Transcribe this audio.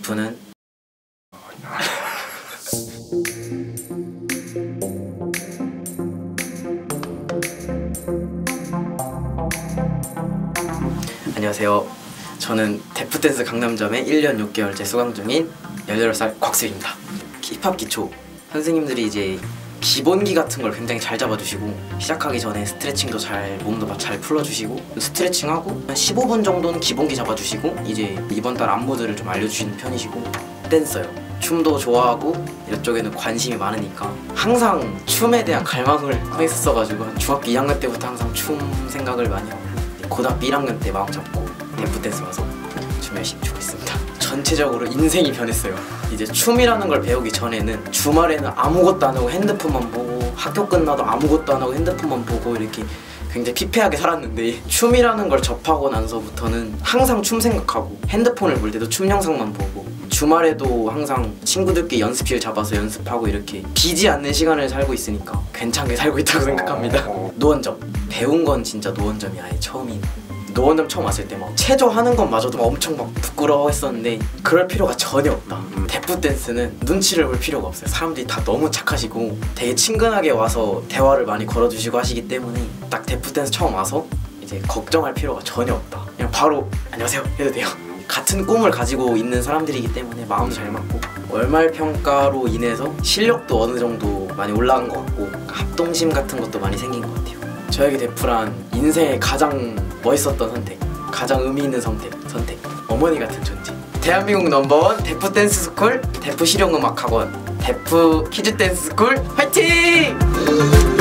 데프는 안녕하세요. 저는 데프댄스 강남점에 1년 6개월째 수강 중인 18살 곽수입니다. 힙합 기초 선생님들이 이제 기본기 같은 걸 굉장히 잘 잡아주시고 시작하기 전에 스트레칭도 몸도 잘 풀어주시고 스트레칭하고 한 15분 정도는 기본기 잡아주시고 이제 이번 달 안무들을 좀 알려주시는 편이시고 댄서요. 춤도 좋아하고 이쪽에는 관심이 많으니까 항상 춤에 대한 갈망을 했었어가지고 한 중학교 2학년 때부터 항상 춤 생각을 많이 하고 고등학교 1학년 때 마음 잡고 데프댄스 와서 춤 열심히 추고 있습니다. 전체적으로 인생이 변했어요. 이제 춤이라는 걸 배우기 전에는 주말에는 아무것도 안 하고 핸드폰만 보고 학교 끝나도 아무것도 안 하고 핸드폰만 보고 이렇게 굉장히 피폐하게 살았는데 춤이라는 걸 접하고 나서부터는 항상 춤 생각하고 핸드폰을 볼 때도 춤 영상만 보고 주말에도 항상 친구들끼리 연습실 잡아서 연습하고 이렇게 비지 않는 시간을 살고 있으니까 괜찮게 살고 있다고 생각합니다. 노원점 배운 건 진짜 노원점이 아예 처음이에요. 노원점 처음 왔을 때 막 체조하는 것마저도 막 엄청 막 부끄러워했었는데 그럴 필요가 전혀 없다. 데프댄스는 눈치를 볼 필요가 없어요. 사람들이 다 너무 착하시고 되게 친근하게 와서 대화를 많이 걸어주시고 하시기 때문에 딱 데프댄스 처음 와서 이제 걱정할 필요가 전혀 없다. 그냥 바로 안녕하세요 해도 돼요. 같은 꿈을 가지고 있는 사람들이기 때문에 마음도 잘 맞고 월말 평가로 인해서 실력도 어느 정도 많이 올라간 것 같고 합동심 같은 것도 많이 생긴 것 같아요. 저에게 데프란 인생의 가장 멋있었던 선택, 가장 의미 있는 선택 어머니 같은 존재. 대한민국 넘버원 데프 댄스 스쿨, 데프 실용음악학원, 데프 키즈 댄스 스쿨 화이팅!